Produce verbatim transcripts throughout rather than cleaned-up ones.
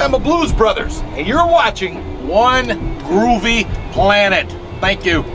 Alabama Blues Brothers, and you're watching One Groovy Planet. Thank you.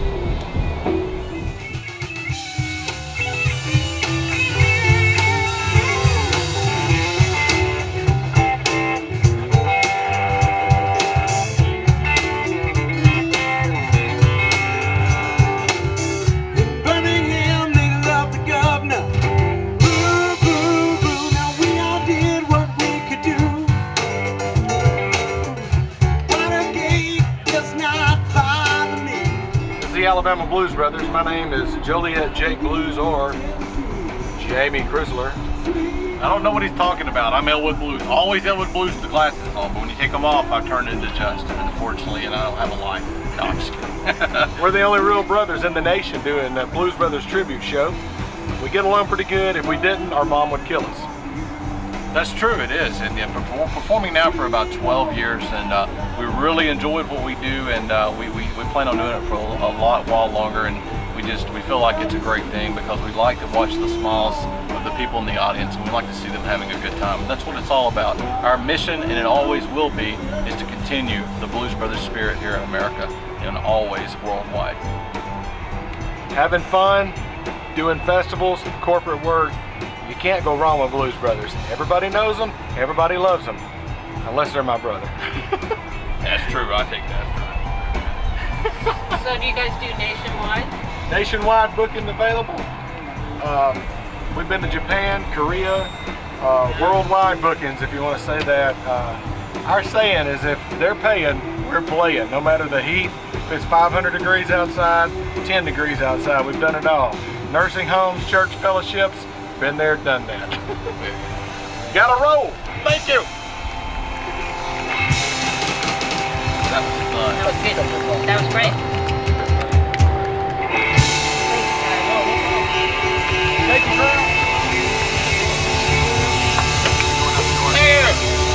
Alabama Blues Brothers. My name is Joliet Jake Blues, or Jamie Chrysler. I don't know what he's talking about. I'm Elwood Blues. Always Elwood Blues with the glasses on, but when you take them off, I've turned into Justin, unfortunately, and I don't have a life. No, I'm just kidding. We're the only real brothers in the nation doing the Blues Brothers tribute show. We get along pretty good. If we didn't, our mom would kill us. That's true, it is, and yeah, we're performing now for about twelve years, and uh, we really enjoyed what we do, and uh, we, we, we plan on doing it for a, a lot while longer, and we just we feel like it's a great thing because we like to watch the smiles of the people in the audience, and we like to see them having a good time, and that's what it's all about. Our mission, and it always will be, is to continue the Blues Brothers spirit here in America and always worldwide. Having fun, doing festivals, corporate work. You can't go wrong with Blues Brothers. Everybody knows them, everybody loves them, unless they're my brother. That's true, I take that. So do you guys do nationwide? Nationwide booking available. Um, we've been to Japan, Korea, uh, worldwide bookings, if you want to say that. Uh, our saying is if they're paying, we're playing, no matter the heat. If it's five hundred degrees outside, ten degrees outside, we've done it all. Nursing homes, church fellowships, been there, done that. Gotta roll. Thank you. That was fun. That was good. That was great. Thank you, girl. Here.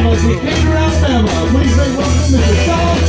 us with Decatur, Alabama. Please make welcome Mister Sean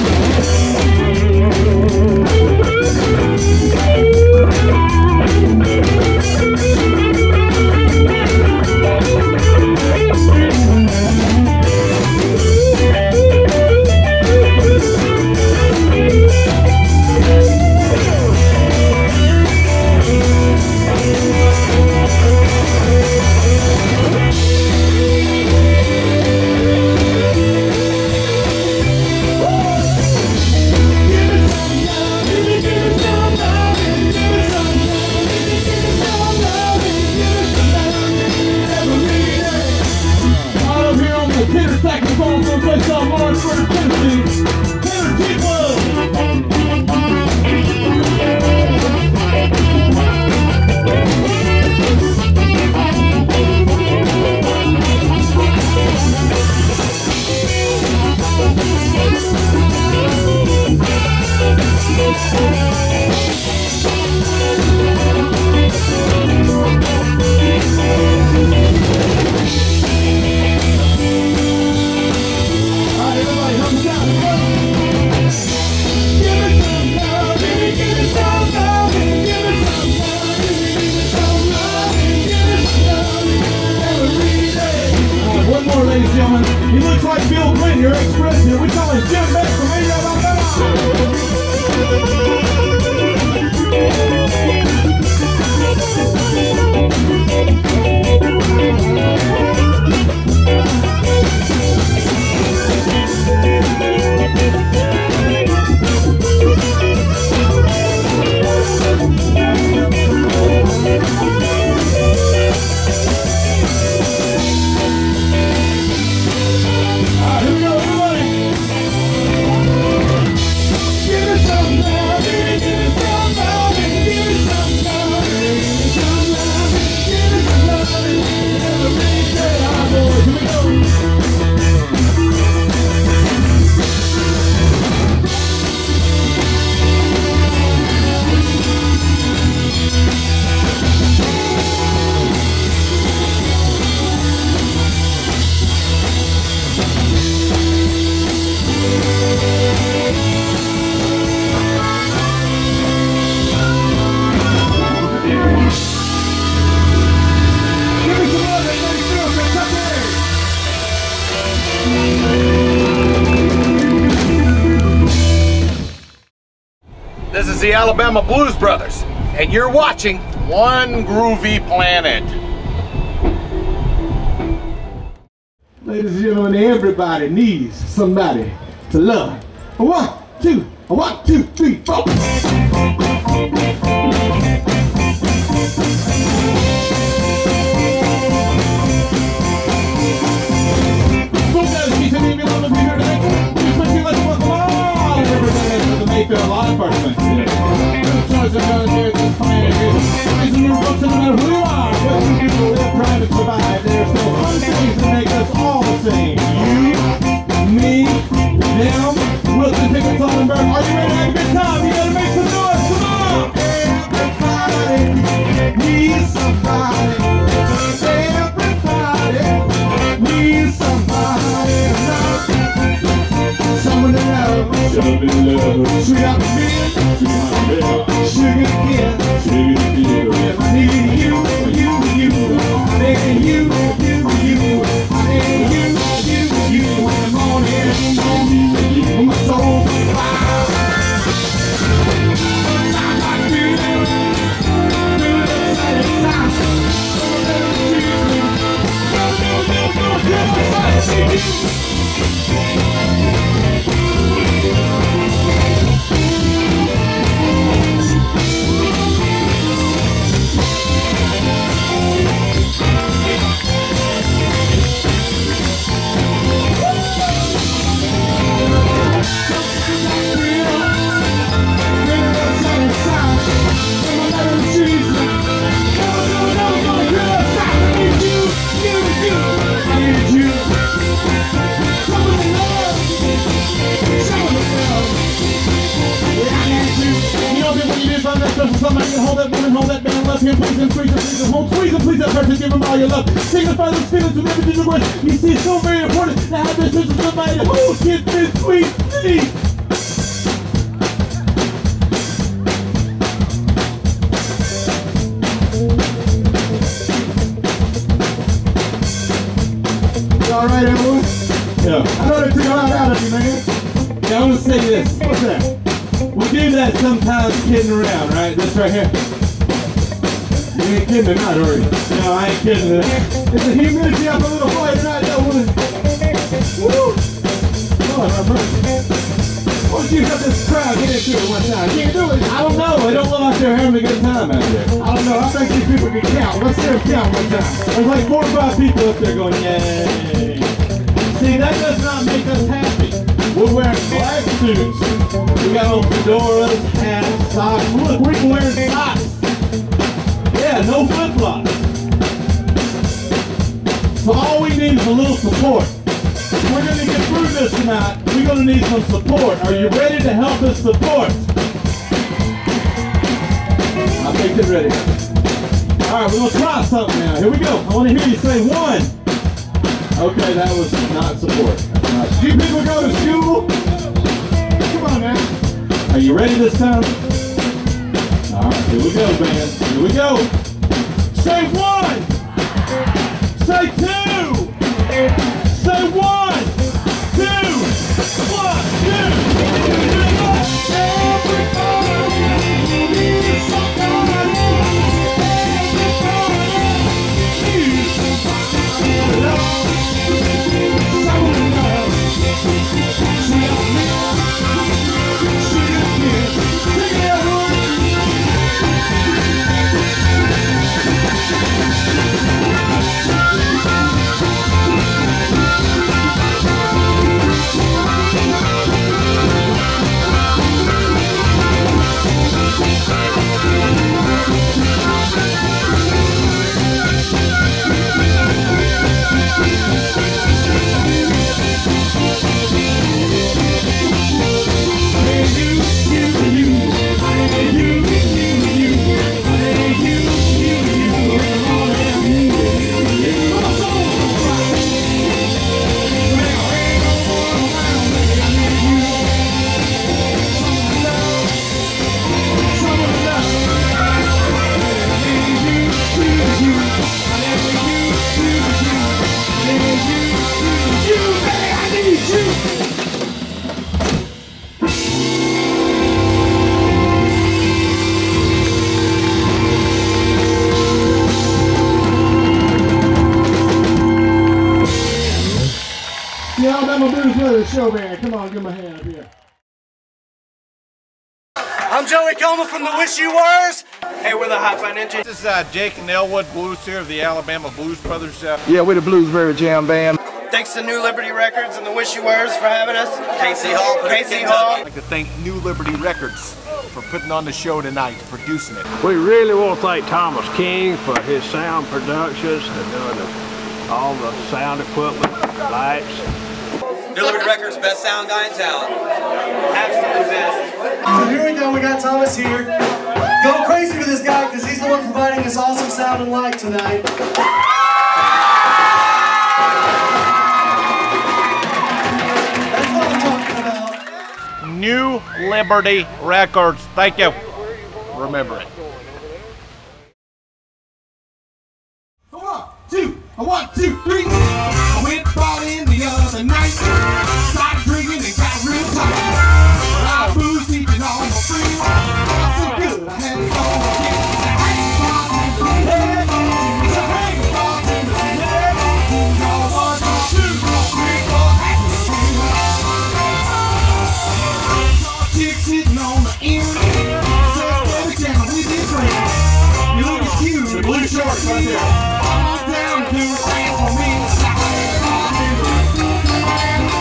He looks like Bill Clinton, your ex-president. We call him Jim Beck from Mayfield, This is the Alabama Blues Brothers, and you're watching One Groovy Planet. ladies and gentlemen, everybody needs somebody to love. A one, two, a one, two, three, four. Mayfield law enforcement today. Who chose to go here at this planet? Reason we're books no matter who you are, what you do to live, trying to survive. There's still some things that make us all the same. You, me, them, Wilson, Pickett, Sonnenberg. Are you ready to have a good time? You gotta make some noise. Come on! Everybody needs somebody. Everybody needs somebody. Someone to love. Sugar love. Sweet out the beer. Sugar again. Sugar again. If I need you, you, you. I need you, you, you. I need you, you, you. In the morning, my soul's on fire. I do, do the same time. Somebody can hold that woman, hold that man, left hand, please, and squeeze it, please, and hold, squeeze it, please, that person, give them all your love. Signify those feelings with everything you want. You see, it's so very important to have this with somebody who gets this sweet tea. All right, everyone? Yeah. I know they took a lot out of you, man. Yeah, I'm gonna say this. What's that? We do that sometimes kidding around, right? This right here. You ain't kidding or not, are you? No, I ain't kidding it. It's the humidity up a little higher tonight, that woman. Woo! Lord, my mercy. Why don't you have this crowd get into it one time? Can't do it. I don't know. They don't look like they're having a good time out there. I don't know. I think these people can count. Let's see them count one time. There's like four or five people up there going, yay. See, that does not make us happy. We're wearing black suits. We got on fedoras, hats, socks. Look, we're even wearing socks. Yeah, no flip-flops. So all we need is a little support. If we're going to get through this tonight, we're going to need some support. Are you ready to help us support? I think they're ready. All right, we're going to try something now. Here we go. I want to hear you say one. Okay, that was not support. Right. Do you people go to school? Come on, man. Are you ready this time? All right, here we go, man. Here we go. Say one. Say two. Say one. Two. One, two. Show man, come on, give him a hand up here. I'm Joey Coleman from the Wish You Weres. Hey, we're the Hot Fine Ninja. This is uh, Jake and Elwood Blues here of the Alabama Blues Brothers. Uh, yeah, we're the Bluesberry Jam Band. Thanks to New Liberty Records and the Wish You Weres for having us. Casey Hall. Casey Hall. I'd like to thank New Liberty Records for putting on the show tonight, producing it. We really want to thank Thomas King for his sound productions and doing the, all the sound equipment, lights. New Liberty Records, best sound guy in town. Absolutely best. So here we go, we got Thomas here. Go crazy for this guy because he's the one providing this awesome sound and light tonight. That's what I'm talking about. New Liberty Records. Thank you. Remember it. One, two, one, two, three. I went ballin' the other night. Started drinking and got real tight. I booze deep and all my friends. I felt good, I had it all again. It's a hang dog in the head. Y'all want to shoot, three, four, saw chicks sitting on the end. Said, baby, can we be friends? You look at you, the blue shorts right there. I'm down to a thing for me.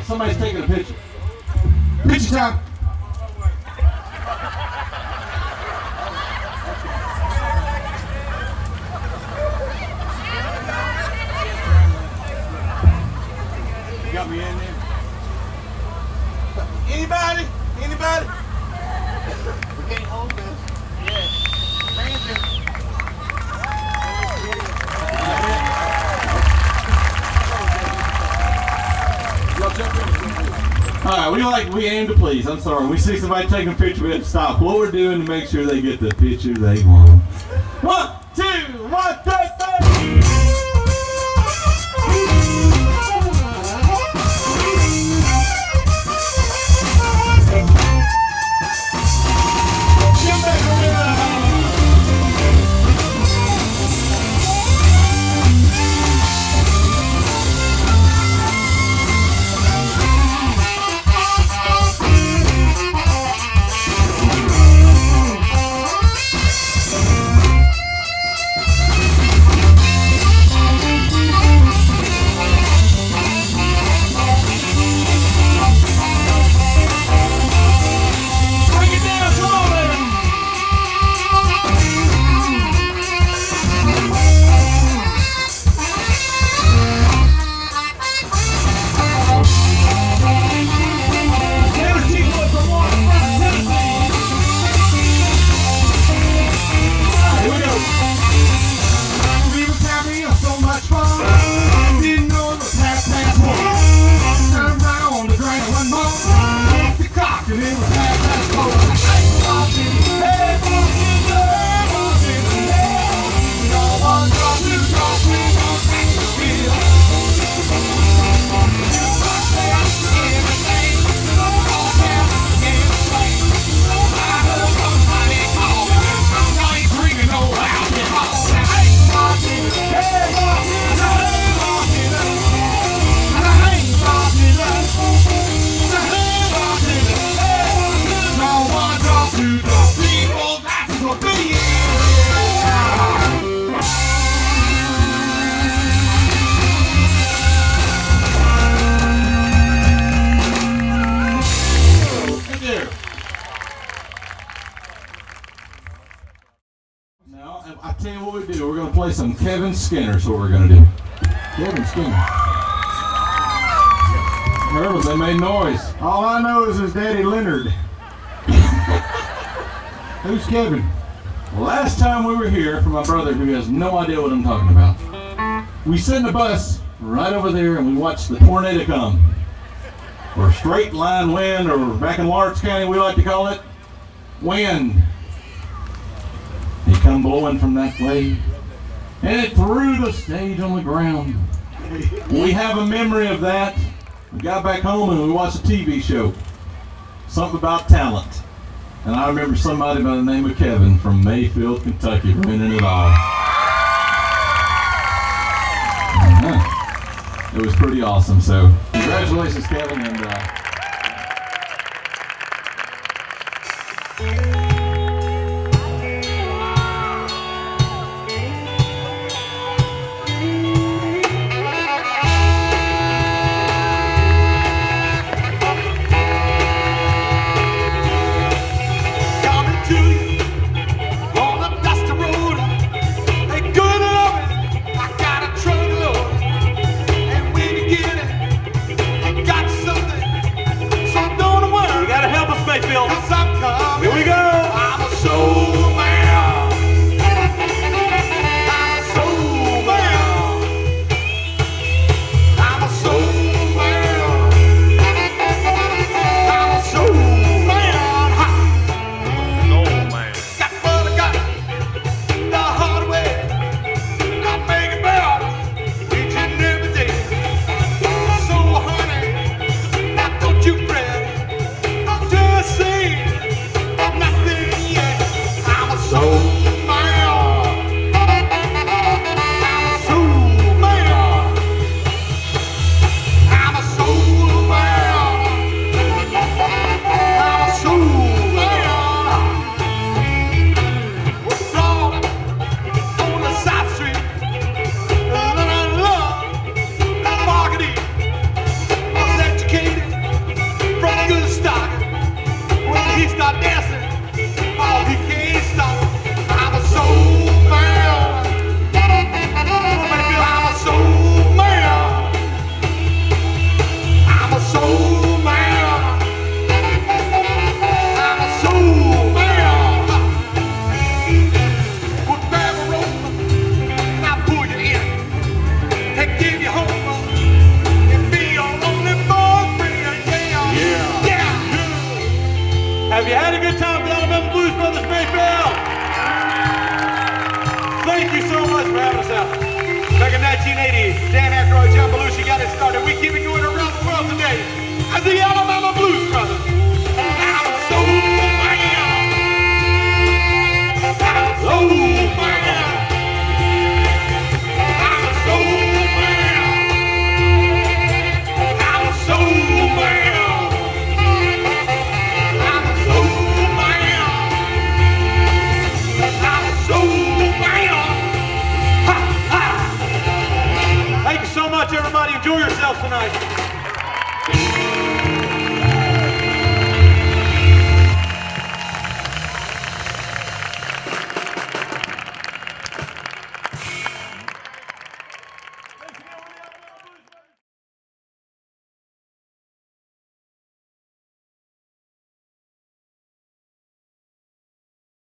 Somebody's taking a picture. Picture time. You got me in there. Anybody? Anybody? We can't hold this. Yeah. Alright, we like, we aim to please. I'm sorry. We see somebody taking a picture, we have to stop what we're doing to make sure they get the picture they want. One, two, one, two, three! I tell you what we do. We're going to play some Kevin Skinner. So what we're going to do. Kevin Skinner. Remember, they made noise. All I know is his daddy Leonard. Who's Kevin? Last time we were here for my brother, who has no idea what I'm talking about, we sat in a bus right over there and we watched the tornado come. Or straight line wind, or back in Lawrence County we like to call it wind. It come blowing from that way, and it threw the stage on the ground. We have a memory of that. We got back home and we watched a T V show, something about talent. And I remember somebody by the name of Kevin from Mayfield, Kentucky, winning it all. Uh-huh. It was pretty awesome. So congratulations, Kevin, and uh, got something eighties. Dan Aykroyd, John Belushi got it started. We keep it going around the world today as the Alabama Blues Brothers. I'm so mad. I'm so mad. I'm so mad. I'm so mad. I'm so mad. I'm so mad. Ha, ha. Thank you so much, everybody. Enjoy yourselves tonight.